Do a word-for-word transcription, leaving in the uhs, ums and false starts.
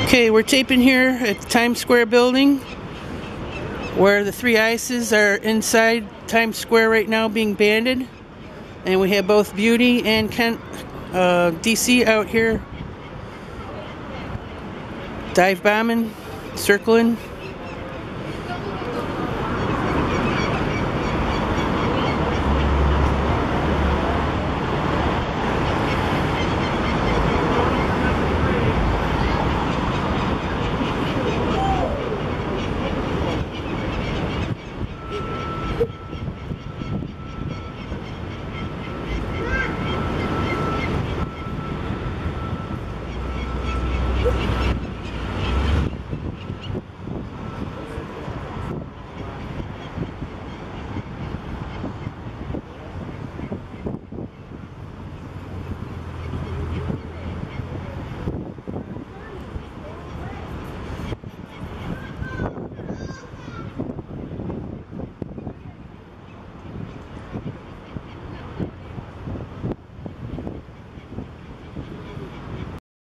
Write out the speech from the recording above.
Okay, we're taping here at the Times Square building where the three ices are inside Times Square right now being banded. And we have both Beauty and Kent, uh, D C out here dive bombing, circling.